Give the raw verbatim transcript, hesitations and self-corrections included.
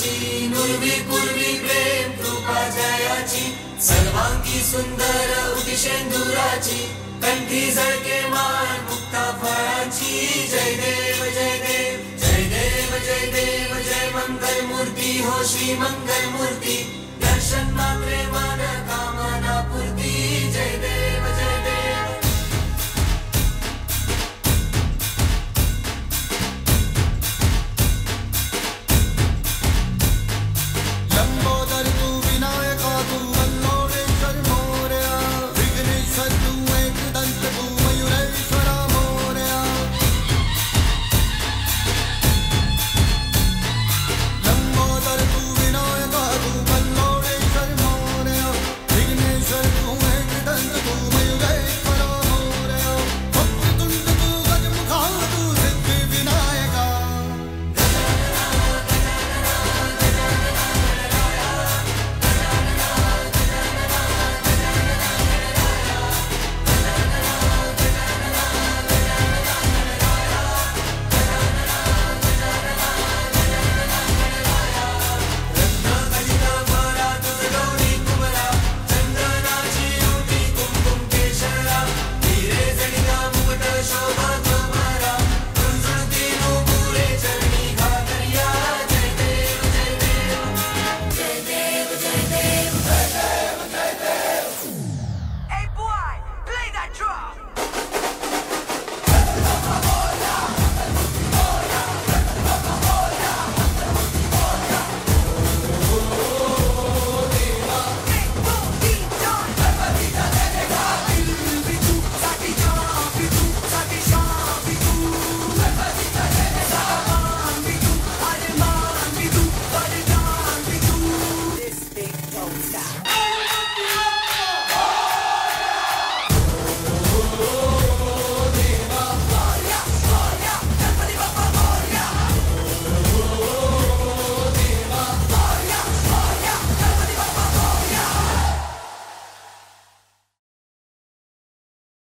जयाची नुर्वी पूर्वी प्रेम कृपा जयाची सर्वांगी सुंदर उदिशेंदुराची कंठी झळके माळ मुक्ता फळाची जय देव जय देव जय देव जय देव जय मंगल मूर्ती हो श्री मंगल मूर्ती दर्शन मात्रे मन